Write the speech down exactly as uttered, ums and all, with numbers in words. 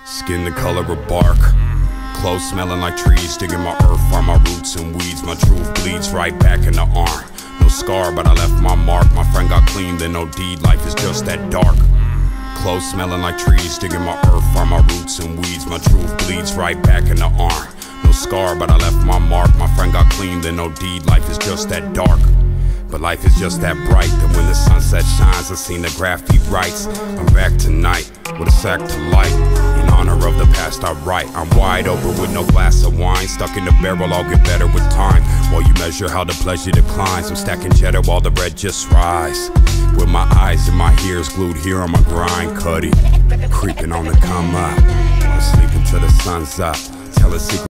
Skin the color of bark, clothes smelling like trees, digging my earth, find my roots and weeds. My truth bleeds right back in the arm. No scar, but I left my mark. My friend got clean, then no deed. Life is just that dark. Clothes smelling like trees, digging my earth, find my roots and weeds. My truth bleeds right back in the arm. No scar, but I left my mark. My friend got clean, then no deed. Life is just that dark. But life is just that bright, that when the sunset shines, I seen the graffiti writes. I'm back tonight with a sack to light. In honor of the past I write. I'm wide open with no glass of wine. Stuck in the barrel, I'll get better with time. While you measure how the pleasure declines, I'm stacking cheddar while the bread just rise. With my eyes and my ears glued here on my grind, Cuddy creeping on the come up. I'm sleeping till the sun's up. Tell a secret.